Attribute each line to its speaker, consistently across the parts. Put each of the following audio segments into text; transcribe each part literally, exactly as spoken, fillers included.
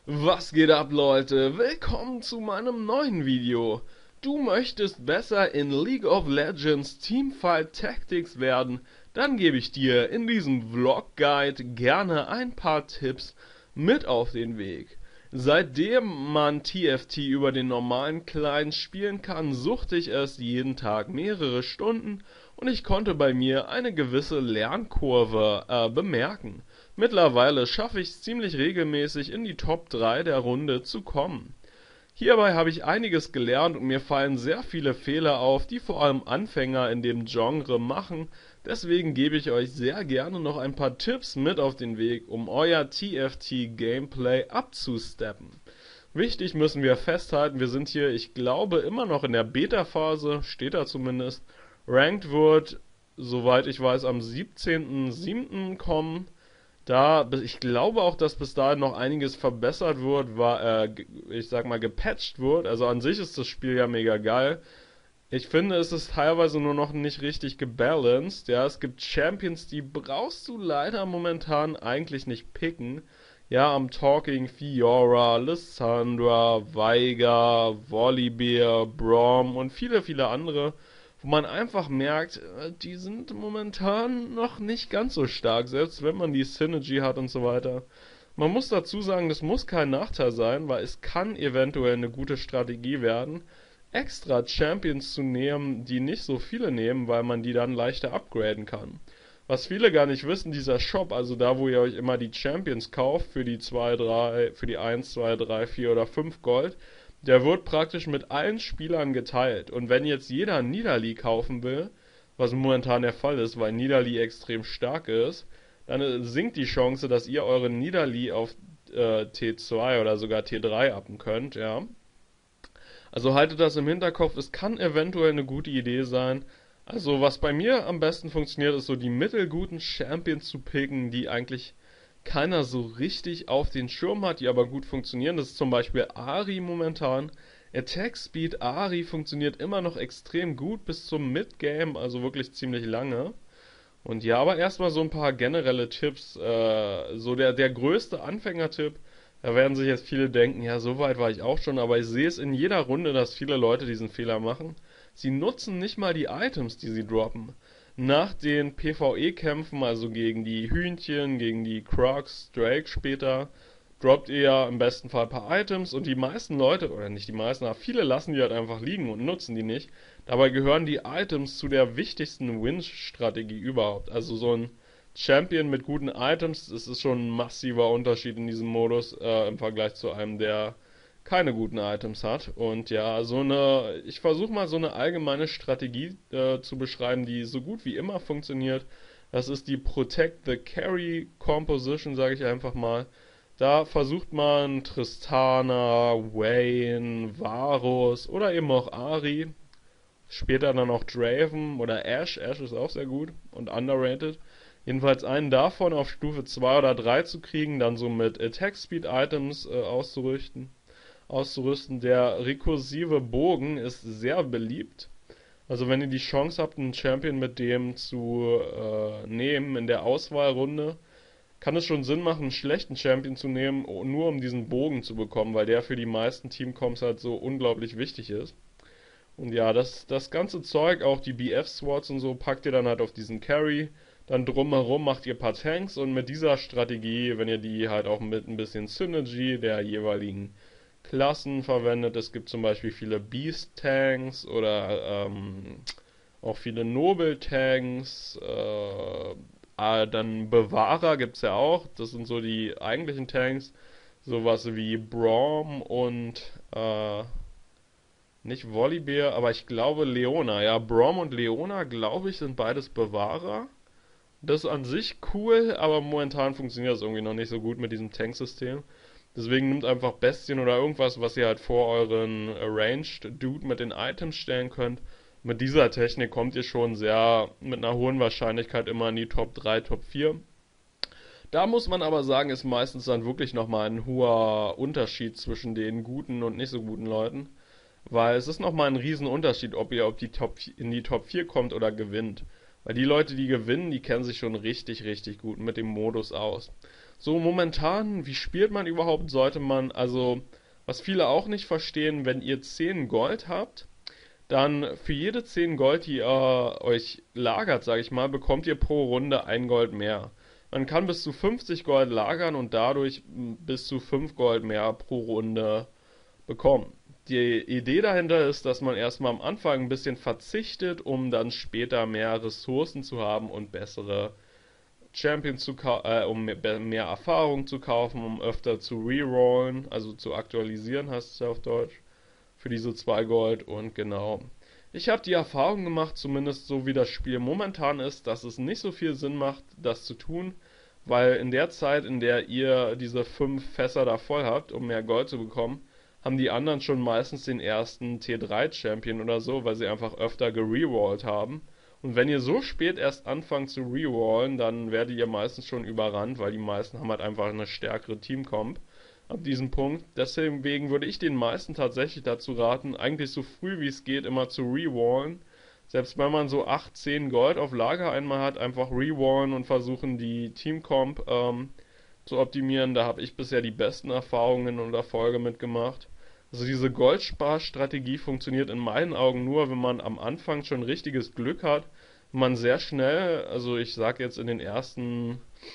Speaker 1: Was geht ab, Leute? Willkommen zu meinem neuen Video. Du möchtest besser in League of Legends Teamfight Tactics werden? Dann gebe ich dir in diesem Vlog Guide gerne ein paar Tipps mit auf den Weg. Seitdem man T F T über den normalen Client spielen kann, suchte ich es jeden Tag mehrere Stunden und ich konnte bei mir eine gewisse Lernkurve äh, bemerken. Mittlerweile schaffe ich es ziemlich regelmäßig in die Top drei der Runde zu kommen. Hierbei habe ich einiges gelernt und mir fallen sehr viele Fehler auf, die vor allem Anfänger in dem Genre machen. Deswegen gebe ich euch sehr gerne noch ein paar Tipps mit auf den Weg, um euer T F T-Gameplay abzusteppen. Wichtig müssen wir festhalten, wir sind hier, ich glaube, immer noch in der Beta-Phase, steht da zumindest. Ranked wird, soweit ich weiß, am siebzehnten siebten kommen. Da, ich glaube auch, dass bis dahin noch einiges verbessert wird, war, äh, ich sag mal, gepatcht wird. Also an sich ist das Spiel ja mega geil. Ich finde, es ist teilweise nur noch nicht richtig gebalanced. Ja, es gibt Champions, die brauchst du leider momentan eigentlich nicht picken. Ja, am Talking Fiora, Lissandra, Veigar, Volibear, Braum und viele, viele andere, wo man einfach merkt, die sind momentan noch nicht ganz so stark, selbst wenn man die Synergy hat und so weiter. Man muss dazu sagen, das muss kein Nachteil sein, weil es kann eventuell eine gute Strategie werden, extra Champions zu nehmen, die nicht so viele nehmen, weil man die dann leichter upgraden kann. Was viele gar nicht wissen, dieser Shop, also da, wo ihr euch immer die Champions kauft, für die zwei, drei, für die eins, zwei, drei, vier oder fünf Gold, der wird praktisch mit allen Spielern geteilt. Und wenn jetzt jeder Nidalee kaufen will, was momentan der Fall ist, weil Nidalee extrem stark ist, dann sinkt die Chance, dass ihr euren Nidalee auf äh, T zwei oder sogar T drei uppen könnt, ja. Also haltet das im Hinterkopf, es kann eventuell eine gute Idee sein. Also was bei mir am besten funktioniert, ist so die mittelguten Champions zu picken, die eigentlich keiner so richtig auf den Schirm hat, die aber gut funktionieren. Das ist zum Beispiel Ahri momentan. Attack Speed Ahri funktioniert immer noch extrem gut bis zum Midgame, also wirklich ziemlich lange. Und ja, aber erstmal so ein paar generelle Tipps. Äh, so der, der größte Anfängertipp, da werden sich jetzt viele denken, ja, so weit war ich auch schon, aber ich sehe es in jeder Runde, dass viele Leute diesen Fehler machen. Sie nutzen nicht mal die Items, die sie droppen. Nach den PvE-Kämpfen, also gegen die Hühnchen, gegen die Crocs, Drake später, droppt ihr ja im besten Fall ein paar Items und die meisten Leute, oder nicht die meisten, aber viele lassen die halt einfach liegen und nutzen die nicht. Dabei gehören die Items zu der wichtigsten Win-Strategie überhaupt. Also so ein Champion mit guten Items, das ist schon ein massiver Unterschied in diesem Modus äh, im Vergleich zu einem, der keine guten Items hat. Und ja, so eine, ich versuche mal so eine allgemeine Strategie äh, zu beschreiben, die so gut wie immer funktioniert. Das ist die Protect the Carry Composition, sage ich einfach mal. Da versucht man Tristana, Vayne, Varus oder eben auch Ahri, später dann auch Draven oder Ashe. Ashe ist auch sehr gut und underrated. Jedenfalls einen davon auf Stufe zwei oder drei zu kriegen, dann so mit Attack Speed Items äh, auszurüsten. auszurüsten. Der rekursive Bogen ist sehr beliebt. Also wenn ihr die Chance habt, einen Champion mit dem zu äh, nehmen in der Auswahlrunde, kann es schon Sinn machen, einen schlechten Champion zu nehmen, nur um diesen Bogen zu bekommen, weil der für die meisten Teamcomps halt so unglaublich wichtig ist. Und ja, das, das ganze Zeug, auch die B F-Swords und so, packt ihr dann halt auf diesen Carry. Dann drumherum macht ihr ein paar Tanks und mit dieser Strategie, wenn ihr die halt auch mit ein bisschen Synergy der jeweiligen Klassen verwendet. Es gibt zum Beispiel viele Beast-Tanks oder ähm, auch viele Nobel-Tanks. Äh, äh, dann Bewahrer gibt es ja auch. Das sind so die eigentlichen Tanks. Sowas wie Braum und äh, nicht Volibear, aber ich glaube Leona. Ja, Braum und Leona, glaube ich, sind beides Bewahrer. Das ist an sich cool, aber momentan funktioniert das irgendwie noch nicht so gut mit diesem Tanksystem. Deswegen nimmt einfach Bestien oder irgendwas, was ihr halt vor euren Arranged Dude mit den Items stellen könnt. Mit dieser Technik kommt ihr schon sehr mit einer hohen Wahrscheinlichkeit immer in die Top drei, Top vier. Da muss man aber sagen, ist meistens dann wirklich nochmal ein hoher Unterschied zwischen den guten und nicht so guten Leuten. Weil es ist nochmal ein Riesenunterschied, ob ihr auf die Top, in die Top vier kommt oder gewinnt. Weil die Leute, die gewinnen, die kennen sich schon richtig, richtig gut mit dem Modus aus. So momentan, wie spielt man überhaupt? Sollte man, also, was viele auch nicht verstehen, wenn ihr zehn Gold habt, dann für jede zehn Gold, die ihr euch lagert, sage ich mal, bekommt ihr pro Runde ein Gold mehr. Man kann bis zu fünfzig Gold lagern und dadurch bis zu fünf Gold mehr pro Runde bekommen. Die Idee dahinter ist, dass man erstmal am Anfang ein bisschen verzichtet, um dann später mehr Ressourcen zu haben und bessere Champions zu äh, um mehr, mehr Erfahrung zu kaufen, um öfter zu rerollen, also zu aktualisieren, heißt es ja auf Deutsch, für diese zwei Gold. Und genau, ich habe die Erfahrung gemacht, zumindest so wie das Spiel momentan ist, dass es nicht so viel Sinn macht, das zu tun, weil in der Zeit, in der ihr diese fünf Fässer da voll habt, um mehr Gold zu bekommen, haben die anderen schon meistens den ersten T drei Champion oder so, weil sie einfach öfter gerewallt haben. Und wenn ihr so spät erst anfangt zu rewallen, dann werdet ihr meistens schon überrannt, weil die meisten haben halt einfach eine stärkere Teamcomp ab diesem Punkt. Deswegen würde ich den meisten tatsächlich dazu raten, eigentlich so früh wie es geht immer zu rewallen. Selbst wenn man so acht, zehn Gold auf Lager einmal hat, einfach rewallen und versuchen die Teamcomp ähm, zu optimieren. Da habe ich bisher die besten Erfahrungen und Erfolge mitgemacht. Also diese Goldsparstrategie funktioniert in meinen Augen nur, wenn man am Anfang schon richtiges Glück hat, wenn man sehr schnell, also ich sag jetzt in den ersten,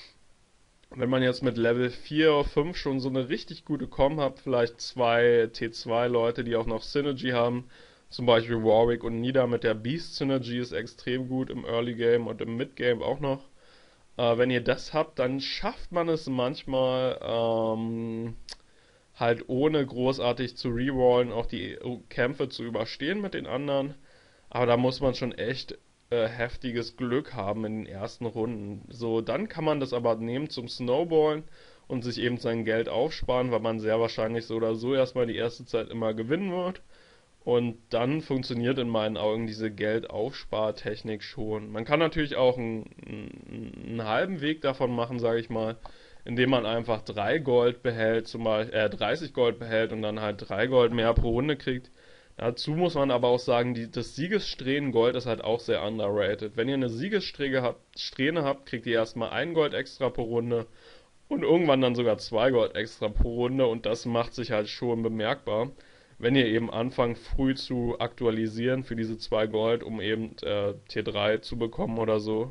Speaker 1: wenn man jetzt mit Level vier oder fünf schon so eine richtig gute Com hat, vielleicht zwei T zwei Leute, die auch noch Synergy haben, zum Beispiel Warwick und Nida mit der Beast Synergy ist extrem gut im Early Game und im Mid Game auch noch. Äh, wenn ihr das habt, dann schafft man es manchmal, ähm, halt ohne großartig zu rerollen auch die Kämpfe zu überstehen mit den anderen. Aber da muss man schon echt äh, heftiges Glück haben in den ersten Runden. So, dann kann man das aber nehmen zum Snowballen und sich eben sein Geld aufsparen, weil man sehr wahrscheinlich so oder so erstmal die erste Zeit immer gewinnen wird. Und dann funktioniert in meinen Augen diese Geldaufspartechnik schon. Man kann natürlich auch einen, einen halben Weg davon machen, sage ich mal, indem man einfach drei Gold behält, zum Beispiel äh, dreißig Gold behält und dann halt drei Gold mehr pro Runde kriegt. Dazu muss man aber auch sagen, die, das Siegessträhnen Gold ist halt auch sehr underrated. Wenn ihr eine Siegessträhne habt, Strähne habt, kriegt ihr erstmal ein Gold extra pro Runde und irgendwann dann sogar zwei Gold extra pro Runde und das macht sich halt schon bemerkbar, wenn ihr eben anfangt früh zu aktualisieren für diese zwei Gold, um eben äh, T drei zu bekommen oder so.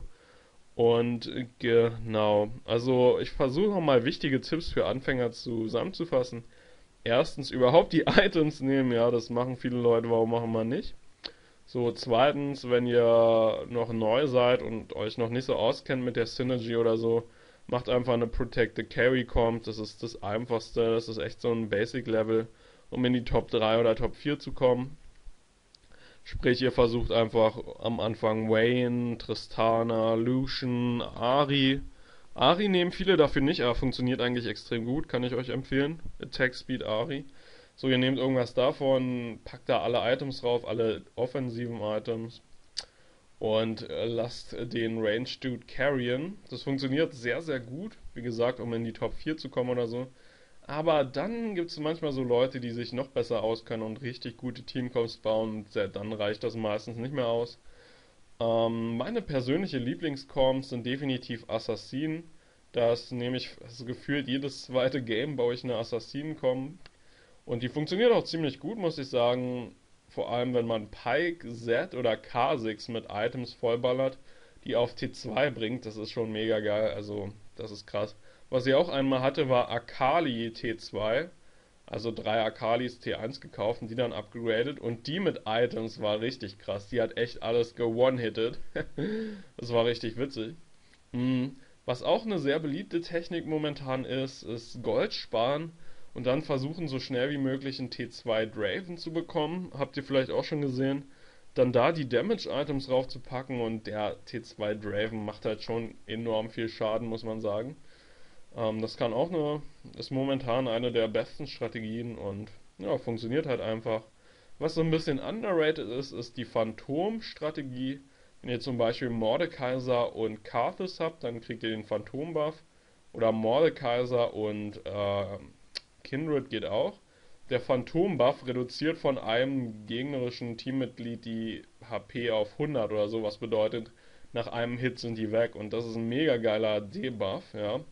Speaker 1: Und äh, genau, also ich versuche mal wichtige Tipps für Anfänger zusammenzufassen. Erstens, überhaupt die Items nehmen, ja, das machen viele Leute, warum machen wir nicht? So, zweitens, wenn ihr noch neu seid und euch noch nicht so auskennt mit der Synergy oder so, macht einfach eine Protect the Carry Comp, das ist das einfachste, das ist echt so ein Basic Level, um in die Top drei oder Top vier zu kommen. Sprich, ihr versucht einfach am Anfang Vayne, Tristana, Lucian, Ahri. Ahri nehmen viele dafür nicht, aber funktioniert eigentlich extrem gut, kann ich euch empfehlen. Attack Speed Ahri. So, ihr nehmt irgendwas davon, packt da alle Items drauf, alle offensiven Items und äh, lasst den Range Dude carryen. Das funktioniert sehr, sehr gut, wie gesagt, um in die Top vier zu kommen oder so. Aber dann gibt es manchmal so Leute, die sich noch besser auskennen und richtig gute Teamcomps bauen. Und dann reicht das meistens nicht mehr aus. Ähm, meine persönliche Lieblingscomps sind definitiv Assassinen. Das nehme ich, also gefühlt jedes zweite Game baue ich eine Assassinen-Comp. Und die funktioniert auch ziemlich gut, muss ich sagen. Vor allem, wenn man Pyke, Zed oder Kha'Zix mit Items vollballert, die auf T zwei bringt. Das ist schon mega geil. Also, das ist krass. Was ich auch einmal hatte, war Akali T zwei. Also drei Akalis T eins gekauft und die dann upgradet. Und die mit Items war richtig krass. Die hat echt alles ge-one-hitted. Das war richtig witzig. Mhm. Was auch eine sehr beliebte Technik momentan ist, ist Gold sparen und dann versuchen, so schnell wie möglich einen T zwei Draven zu bekommen. Habt ihr vielleicht auch schon gesehen. Dann da die Damage-Items raufzupacken und der T zwei Draven macht halt schon enorm viel Schaden, muss man sagen. Ähm, das kann auch eine, ist momentan eine der besten Strategien und ja, funktioniert halt einfach. Was so ein bisschen underrated ist, ist die Phantom-Strategie. Wenn ihr zum Beispiel Mordekaiser und Karthus habt, dann kriegt ihr den Phantom-Buff. Oder Mordekaiser und äh, Kindred geht auch. Der Phantom-Buff reduziert von einem gegnerischen Teammitglied die H P auf hundert oder so, was bedeutet, nach einem Hit sind die weg. Und das ist ein mega geiler Debuff, ja,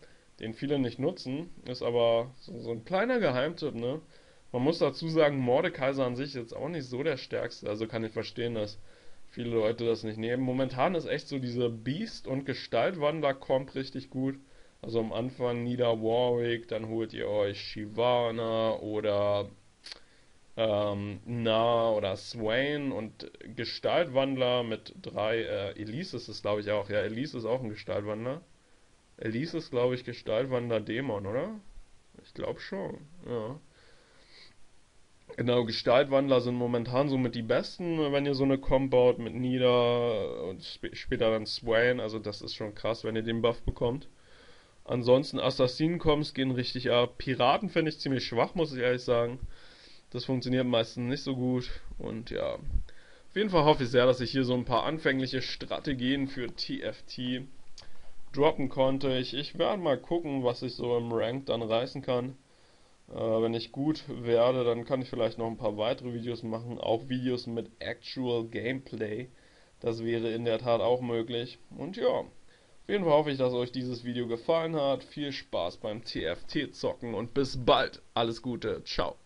Speaker 1: den viele nicht nutzen, ist aber so, so ein kleiner Geheimtipp, ne? Man muss dazu sagen, Mordekaiser an sich ist jetzt auch nicht so der stärkste, also kann ich verstehen, dass viele Leute das nicht nehmen. Momentan ist echt so diese Beast- und Gestaltwandler kommt richtig gut. Also am Anfang Nida Warwick, dann holt ihr euch Shyvana oder ähm, Na oder Swain und Gestaltwandler mit drei, äh, Elise ist es glaube ich auch, ja, Elise ist auch ein Gestaltwandler. Elise ist glaube ich Gestaltwandler Dämon, oder? Ich glaube schon, ja. Genau, Gestaltwandler sind momentan somit die besten, wenn ihr so eine Comp baut mit Nida und sp später dann Swain, also das ist schon krass, wenn ihr den Buff bekommt. Ansonsten Assassinen-Comps gehen richtig ab. Piraten finde ich ziemlich schwach, muss ich ehrlich sagen. Das funktioniert meistens nicht so gut. Und ja, auf jeden Fall hoffe ich sehr, dass ich hier so ein paar anfängliche Strategien für T F T droppen konnte. Ich, ich werde mal gucken, was ich so im Rank dann reißen kann. Äh, wenn ich gut werde, dann kann ich vielleicht noch ein paar weitere Videos machen. Auch Videos mit Actual Gameplay. Das wäre in der Tat auch möglich. Und ja, auf jeden Fall hoffe ich, dass euch dieses Video gefallen hat. Viel Spaß beim T F T-Zocken und bis bald. Alles Gute. Ciao.